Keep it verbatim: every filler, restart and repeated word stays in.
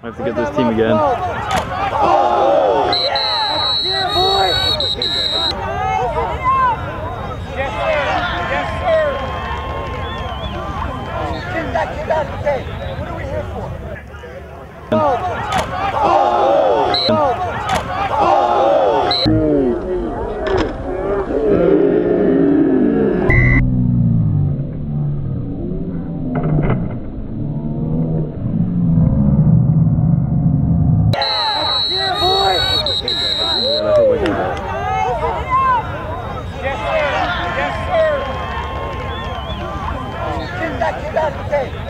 I have to get this team again. Oh, yeah! Yeah, boy! Yes, sir! Yes, sir! Get that kid out of the game. What are we here for? Oh! Oh! Oh! Yes, sir! Yes, sir! Get that kid out of the game.